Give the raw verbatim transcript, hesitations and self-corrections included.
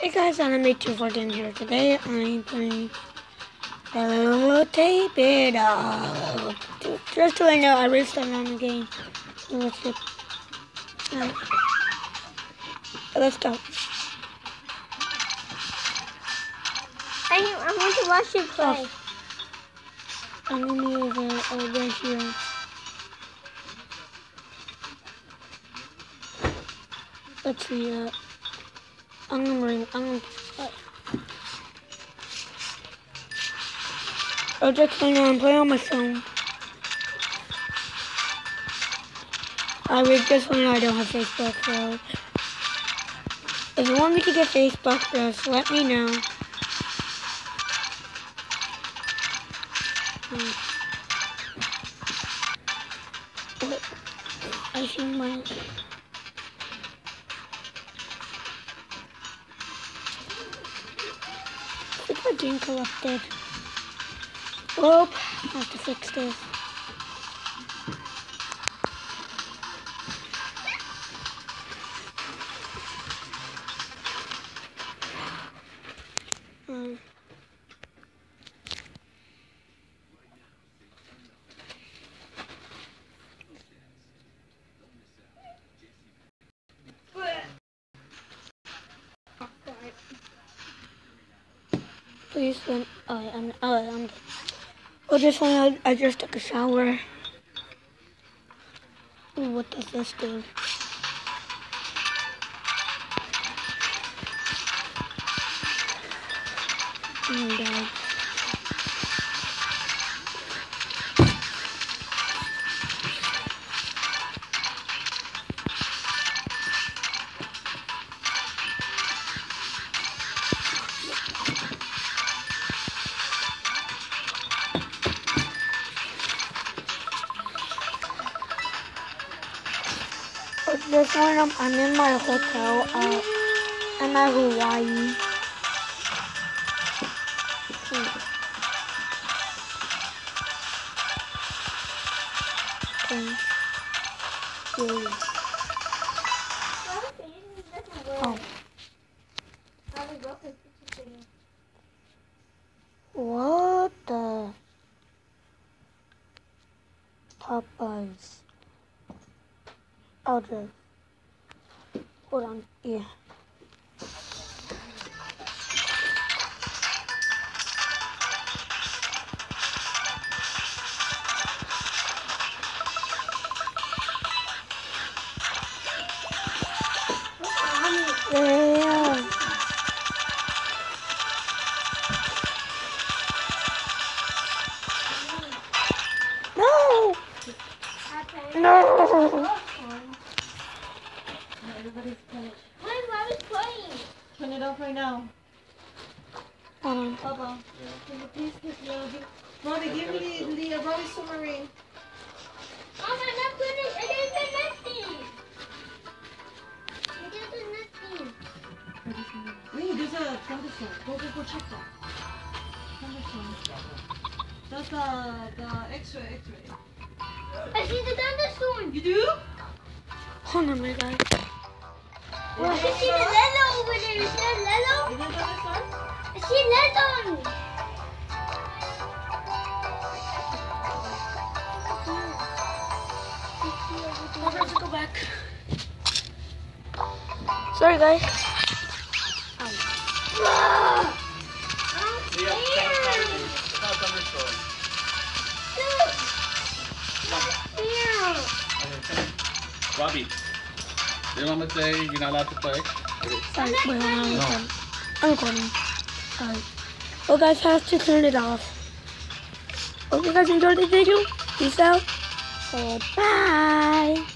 Hey guys, Anime two fourteen here. Today I'm playing Hello Tape It Up. Just so I know, I restarted on the game. So let's get. Um, let's go. I, I want to watch you play. Oh. Anime over, over here. Let's see. Uh, I'm gonna ring. I'm gonna. Uh, I'll just hang on, play on my phone. I would just want to know I don't have Facebook, so if you want me to get Facebook, just let me know. Hmm. I see my. I think my game corrupted. Oh, I have to fix this. Um. Please don't. Oh, I'm. Oh, I'm. Oh, just when I, I just took a shower. Ooh, what does this do? Oh, God. This one, I'm, I'm in my hotel. Uh, I'm at Hawaii. Hmm. Okay. Yeah. Oh. What the? Popeyes. I'll just. Hold on. Yeah. Yeah. No. No. Everybody's playing. My mom is playing. Turn it off right now. Hold on. Bubba, can you please get the... Robbie, give me the, the uh, Robbie submarine. Mom, I'm not good at it. It is nothing. It is nothing. Wait, there's a thunderstorm. Go, go, go check that. Thunderstorm. That's the, the X-ray, X-ray. I see the thunderstorm. You do? Hold on, my guy. Well, I see the Lelo over there. You see that Lelo? Is that thunderstorm? I see Lelo. I'm going to go back. Sorry, guys. Ah! Yeah, it's not a thunderstorm. Robbie, did Mama say you're not allowed to play? Sorry, wait, hold on. I'm No. recording. I'm recording. Sorry. Well, guys, have to turn it off. Hope you guys enjoyed the video. Peace out. Bye.